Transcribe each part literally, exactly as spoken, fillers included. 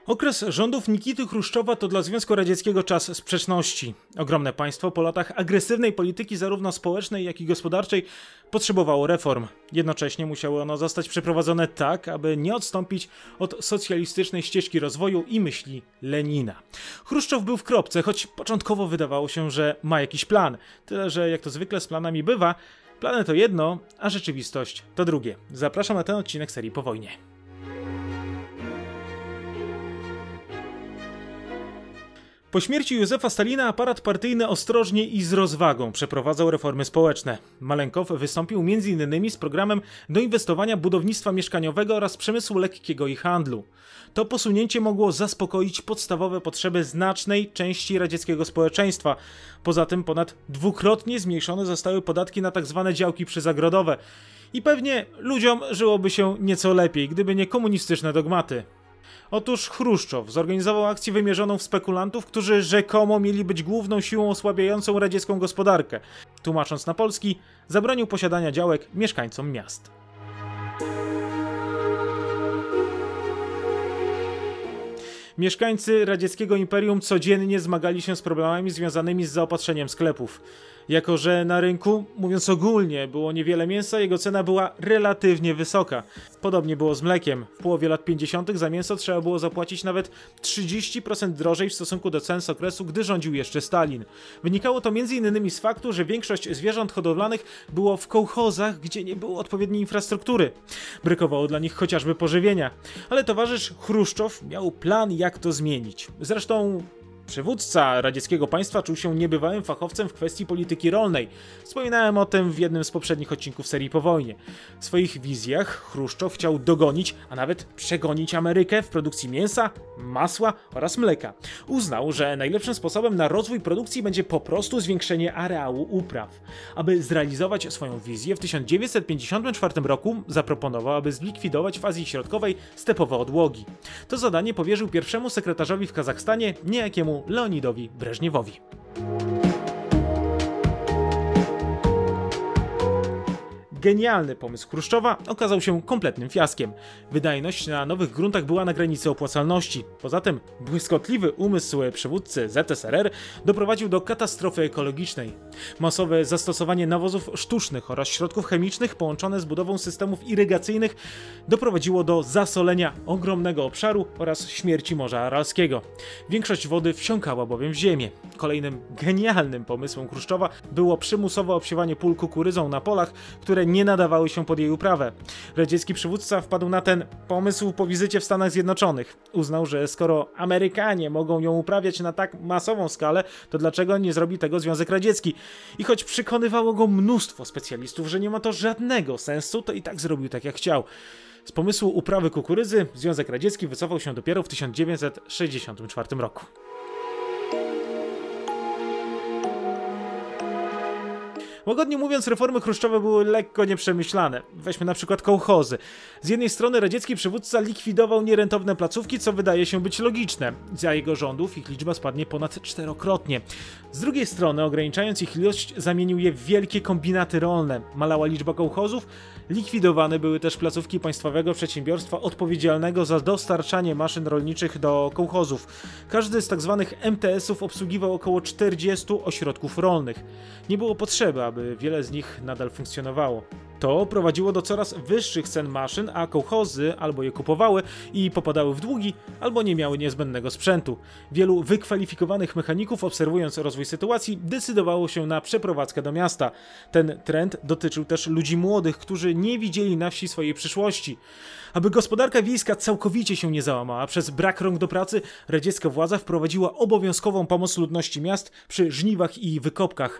Okres rządów Nikity Chruszczowa to dla Związku Radzieckiego czas sprzeczności. Ogromne państwo po latach agresywnej polityki zarówno społecznej, jak i gospodarczej potrzebowało reform. Jednocześnie musiało ono zostać przeprowadzone tak, aby nie odstąpić od socjalistycznej ścieżki rozwoju i myśli Lenina. Chruszczow był w kropce, choć początkowo wydawało się, że ma jakiś plan. Tyle, że jak to zwykle z planami bywa, plany to jedno, a rzeczywistość to drugie. Zapraszam na ten odcinek serii Po wojnie. Po śmierci Józefa Stalina aparat partyjny ostrożnie i z rozwagą przeprowadzał reformy społeczne. Malenkow wystąpił między innymi z programem doinwestowania budownictwa mieszkaniowego oraz przemysłu lekkiego i handlu. To posunięcie mogło zaspokoić podstawowe potrzeby znacznej części radzieckiego społeczeństwa. Poza tym ponad dwukrotnie zmniejszone zostały podatki na tzw. działki przyzagrodowe. I pewnie ludziom żyłoby się nieco lepiej, gdyby nie komunistyczne dogmaty. Otóż Chruszczow zorganizował akcję wymierzoną w spekulantów, którzy rzekomo mieli być główną siłą osłabiającą radziecką gospodarkę. Tłumacząc na polski, zabronił posiadania działek mieszkańcom miast. Mieszkańcy radzieckiego imperium codziennie zmagali się z problemami związanymi z zaopatrzeniem sklepów. Jako że na rynku, mówiąc ogólnie, było niewiele mięsa, jego cena była relatywnie wysoka. Podobnie było z mlekiem. W połowie lat pięćdziesiątych za mięso trzeba było zapłacić nawet trzydzieści procent drożej w stosunku do cen z okresu, gdy rządził jeszcze Stalin. Wynikało to między innymi z faktu, że większość zwierząt hodowlanych było w kołchozach, gdzie nie było odpowiedniej infrastruktury. Brakowało dla nich chociażby pożywienia. Ale towarzysz Chruszczow miał plan, jak to zmienić. Zresztą przywódca radzieckiego państwa czuł się niebywałym fachowcem w kwestii polityki rolnej. Wspominałem o tym w jednym z poprzednich odcinków serii Po wojnie. W swoich wizjach Chruszczow chciał dogonić, a nawet przegonić Amerykę w produkcji mięsa, masła oraz mleka. Uznał, że najlepszym sposobem na rozwój produkcji będzie po prostu zwiększenie areału upraw. Aby zrealizować swoją wizję, w tysiąc dziewięćset pięćdziesiątym czwartym roku zaproponował, aby zlikwidować w Azji Środkowej stepowe odłogi. To zadanie powierzył pierwszemu sekretarzowi w Kazachstanie, niejakiemu Leonidowi Breżniewowi. Genialny pomysł Chruszczowa okazał się kompletnym fiaskiem. Wydajność na nowych gruntach była na granicy opłacalności. Poza tym błyskotliwy umysł przywódcy Z S R R doprowadził do katastrofy ekologicznej. Masowe zastosowanie nawozów sztucznych oraz środków chemicznych połączone z budową systemów irygacyjnych doprowadziło do zasolenia ogromnego obszaru oraz śmierci Morza Aralskiego. Większość wody wsiąkała bowiem w ziemię. Kolejnym genialnym pomysłem Chruszczowa było przymusowe obsiewanie pól kukurydzą na polach, które nie nadawały się pod jej uprawę. Radziecki przywódca wpadł na ten pomysł po wizycie w Stanach Zjednoczonych. Uznał, że skoro Amerykanie mogą ją uprawiać na tak masową skalę, to dlaczego nie zrobi tego Związek Radziecki? I choć przekonywało go mnóstwo specjalistów, że nie ma to żadnego sensu, to i tak zrobił tak jak chciał. Z pomysłu uprawy kukurydzy Związek Radziecki wycofał się dopiero w tysiąc dziewięćset sześćdziesiątym czwartym roku. Łagodnie mówiąc, reformy Chruszczowa były lekko nieprzemyślane. Weźmy na przykład kołchozy. Z jednej strony radziecki przywódca likwidował nierentowne placówki, co wydaje się być logiczne. Za jego rządów ich liczba spadnie ponad czterokrotnie. Z drugiej strony, ograniczając ich ilość, zamienił je w wielkie kombinaty rolne. Malała liczba kołchozów, likwidowane były też placówki państwowego przedsiębiorstwa odpowiedzialnego za dostarczanie maszyn rolniczych do kołchozów. Każdy z tzw. M T S-ów obsługiwał około czterdziestu ośrodków rolnych. Nie było potrzeby, aby wiele z nich nadal funkcjonowało. To prowadziło do coraz wyższych cen maszyn, a kołchozy albo je kupowały i popadały w długi, albo nie miały niezbędnego sprzętu. Wielu wykwalifikowanych mechaników, obserwując rozwój sytuacji, decydowało się na przeprowadzkę do miasta. Ten trend dotyczył też ludzi młodych, którzy nie widzieli na wsi swojej przyszłości. Aby gospodarka wiejska całkowicie się nie załamała przez brak rąk do pracy, radziecka władza wprowadziła obowiązkową pomoc ludności miast przy żniwach i wykopkach.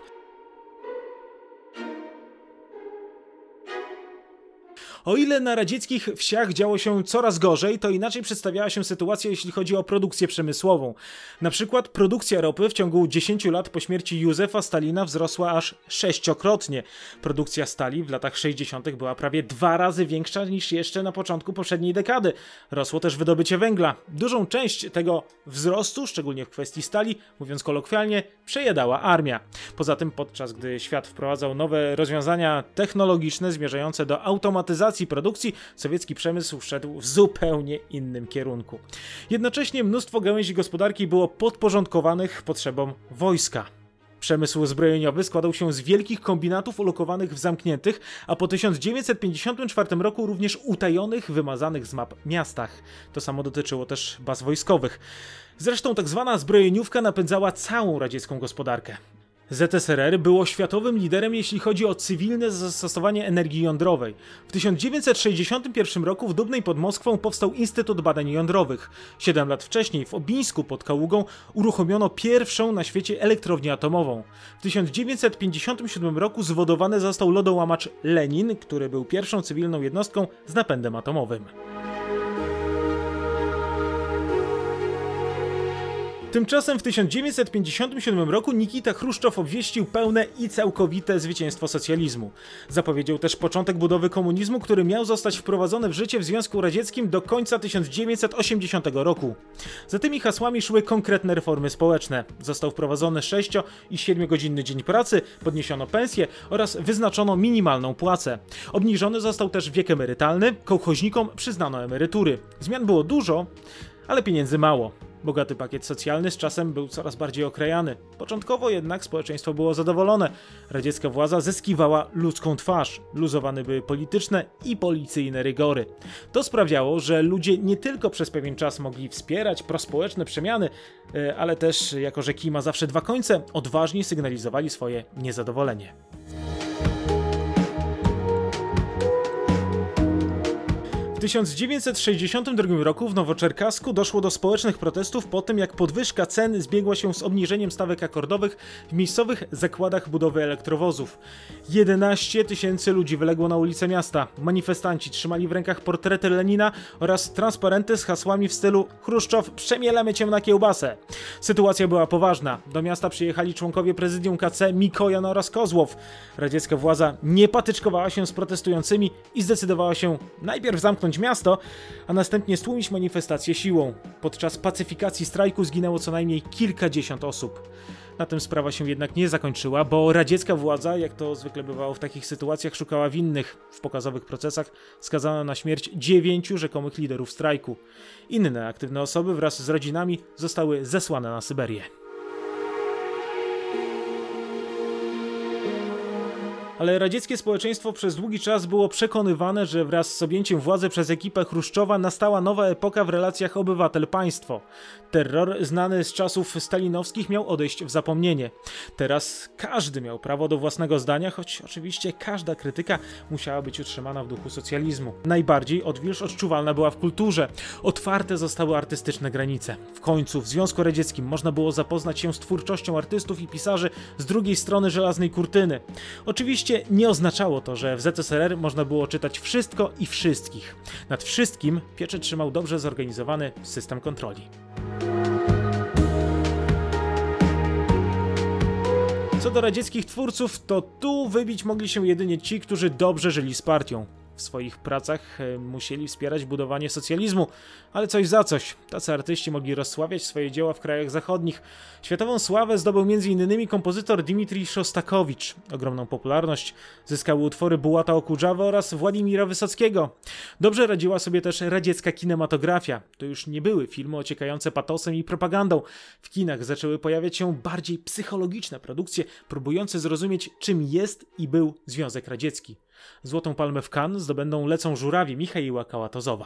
O ile na radzieckich wsiach działo się coraz gorzej, to inaczej przedstawiała się sytuacja, jeśli chodzi o produkcję przemysłową. Na przykład produkcja ropy w ciągu dziesięciu lat po śmierci Józefa Stalina wzrosła aż sześciokrotnie. Produkcja stali w latach sześćdziesiątych była prawie dwa razy większa niż jeszcze na początku poprzedniej dekady. Rosło też wydobycie węgla. Dużą część tego wzrostu, szczególnie w kwestii stali, mówiąc kolokwialnie, przejadała armia. Poza tym, podczas gdy świat wprowadzał nowe rozwiązania technologiczne zmierzające do automatyzacji automatyzacji produkcji sowiecki przemysł szedł w zupełnie innym kierunku. Jednocześnie mnóstwo gałęzi gospodarki było podporządkowanych potrzebom wojska. Przemysł zbrojeniowy składał się z wielkich kombinatów ulokowanych w zamkniętych, a po tysiąc dziewięćset pięćdziesiątym czwartym roku również utajonych, wymazanych z map miastach. To samo dotyczyło też baz wojskowych. Zresztą tak zwana zbrojeniówka napędzała całą radziecką gospodarkę. Z S R R było światowym liderem, jeśli chodzi o cywilne zastosowanie energii jądrowej. W tysiąc dziewięćset sześćdziesiątym pierwszym roku w Dubnej pod Moskwą powstał Instytut Badań Jądrowych. Siedem lat wcześniej w Obińsku pod Kaługą uruchomiono pierwszą na świecie elektrownię atomową. W tysiąc dziewięćset pięćdziesiątym siódmym roku zwodowany został lodołamacz Lenin, który był pierwszą cywilną jednostką z napędem atomowym. Tymczasem w tysiąc dziewięćset pięćdziesiątym siódmym roku Nikita Chruszczow obwieścił pełne i całkowite zwycięstwo socjalizmu. Zapowiedział też początek budowy komunizmu, który miał zostać wprowadzony w życie w Związku Radzieckim do końca tysiąc dziewięćset osiemdziesiątego roku. Za tymi hasłami szły konkretne reformy społeczne. Został wprowadzony sześcio- i siedmiogodzinny dzień pracy, podniesiono pensje oraz wyznaczono minimalną płacę. Obniżony został też wiek emerytalny, kołchoźnikom przyznano emerytury. Zmian było dużo, ale pieniędzy mało. Bogaty pakiet socjalny z czasem był coraz bardziej okrajany. Początkowo jednak społeczeństwo było zadowolone. Radziecka władza zyskiwała ludzką twarz. Luzowane były polityczne i policyjne rygory. To sprawiało, że ludzie nie tylko przez pewien czas mogli wspierać prospołeczne przemiany, ale też, jako że kij ma zawsze dwa końce, odważnie sygnalizowali swoje niezadowolenie. W tysiąc dziewięćset sześćdziesiątym drugim roku w Nowoczerkasku doszło do społecznych protestów po tym, jak podwyżka cen zbiegła się z obniżeniem stawek akordowych w miejscowych zakładach budowy elektrowozów. jedenaście tysięcy ludzi wyległo na ulice miasta. Manifestanci trzymali w rękach portrety Lenina oraz transparenty z hasłami w stylu „Chruszczow, przemielamy cię na kiełbasę”. Sytuacja była poważna. Do miasta przyjechali członkowie prezydium K C Mikojan oraz Kozłow. Radziecka władza nie patyczkowała się z protestującymi i zdecydowała się najpierw zamknąć miasto, a następnie stłumić manifestację siłą. Podczas pacyfikacji strajku zginęło co najmniej kilkadziesiąt osób. Na tym sprawa się jednak nie zakończyła, bo radziecka władza, jak to zwykle bywało w takich sytuacjach, szukała winnych. W pokazowych procesach skazano na śmierć dziewięciu rzekomych liderów strajku. Inne aktywne osoby wraz z rodzinami zostały zesłane na Syberię. Ale radzieckie społeczeństwo przez długi czas było przekonywane, że wraz z objęciem władzy przez ekipę Chruszczowa nastała nowa epoka w relacjach obywatel-państwo. Terror znany z czasów stalinowskich miał odejść w zapomnienie. Teraz każdy miał prawo do własnego zdania, choć oczywiście każda krytyka musiała być utrzymana w duchu socjalizmu. Najbardziej odwilż odczuwalna była w kulturze. Otwarte zostały artystyczne granice. W końcu w Związku Radzieckim można było zapoznać się z twórczością artystów i pisarzy z drugiej strony żelaznej kurtyny. Oczywiście nie oznaczało to, że w Z S R R można było czytać wszystko i wszystkich. Nad wszystkim pieczę trzymał dobrze zorganizowany system kontroli. Co do radzieckich twórców, to tu wybić mogli się jedynie ci, którzy dobrze żyli z partią. W swoich pracach musieli wspierać budowanie socjalizmu, ale coś za coś. Tacy artyści mogli rozsławiać swoje dzieła w krajach zachodnich. Światową sławę zdobył między innymi kompozytor Dmitrij Szostakowicz. Ogromną popularność zyskały utwory Bułata Okudżawy oraz Władimira Wysockiego. Dobrze radziła sobie też radziecka kinematografia. To już nie były filmy ociekające patosem i propagandą. W kinach zaczęły pojawiać się bardziej psychologiczne produkcje, próbujące zrozumieć, czym jest i był Związek Radziecki. Złotą Palmę w Cannes zdobędą Lecą żurawie Michaiła Kałatozowa.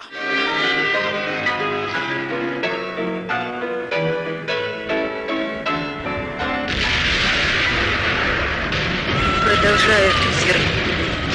Продолжаю фиксировать.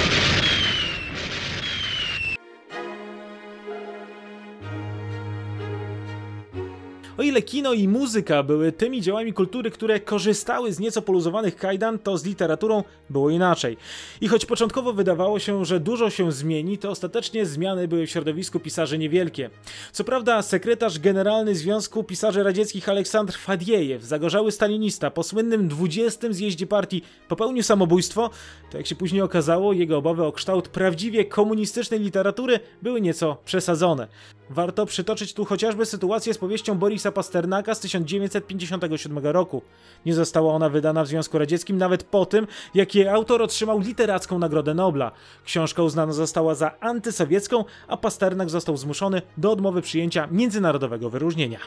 O ile kino i muzyka były tymi dziełami kultury, które korzystały z nieco poluzowanych kajdan, to z literaturą było inaczej. I choć początkowo wydawało się, że dużo się zmieni, to ostatecznie zmiany były w środowisku pisarzy niewielkie. Co prawda sekretarz generalny Związku Pisarzy Radzieckich Aleksandr Fadiejew, zagorzały stalinista, po słynnym dwudziestym zjeździe partii popełnił samobójstwo, to jak się później okazało, jego obawy o kształt prawdziwie komunistycznej literatury były nieco przesadzone. Warto przytoczyć tu chociażby sytuację z powieścią Borisa Aleksja Pasternaka z tysiąc dziewięćset pięćdziesiątego siódmego roku. Nie została ona wydana w Związku Radzieckim nawet po tym, jak jej autor otrzymał literacką Nagrodę Nobla. Książka uznana została za antysowiecką, a Pasternak został zmuszony do odmowy przyjęcia międzynarodowego wyróżnienia.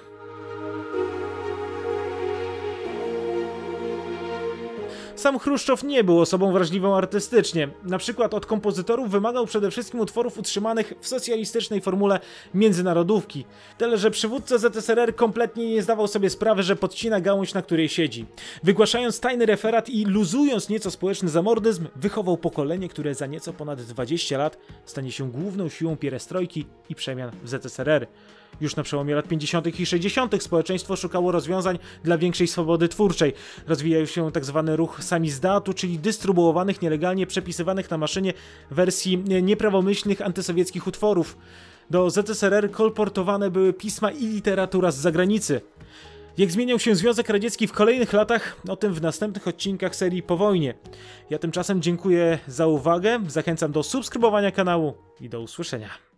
Sam Chruszczow nie był osobą wrażliwą artystycznie. Na przykład od kompozytorów wymagał przede wszystkim utworów utrzymanych w socjalistycznej formule międzynarodówki. Tyle, że przywódca Z S R R kompletnie nie zdawał sobie sprawy, że podcina gałąź, na której siedzi. Wygłaszając tajny referat i luzując nieco społeczny zamordyzm, wychował pokolenie, które za nieco ponad dwadzieścia lat stanie się główną siłą pierestrojki i przemian w Z S R R. Już na przełomie lat pięćdziesiątych i sześćdziesiątych społeczeństwo szukało rozwiązań dla większej swobody twórczej. Rozwijał się tzw. ruch samizdatu, czyli dystrybuowanych nielegalnie przepisywanych na maszynie wersji nieprawomyślnych antysowieckich utworów. Do Z S R R kolportowane były pisma i literatura z zagranicy. Jak zmieniał się Związek Radziecki w kolejnych latach, o tym w następnych odcinkach serii Po wojnie. Ja tymczasem dziękuję za uwagę, zachęcam do subskrybowania kanału i do usłyszenia.